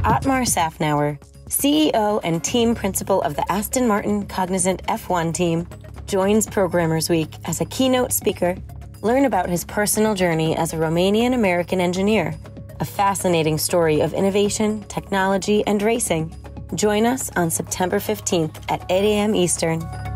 Otmar Szafnauer, CEO and team principal of the Aston Martin Cognizant F1 Team, joins Programmers Week as a keynote speaker. Learn about his personal journey as a Romanian-American engineer, a fascinating story of innovation, technology, and racing. Join us on September 15th at 8 a.m. Eastern.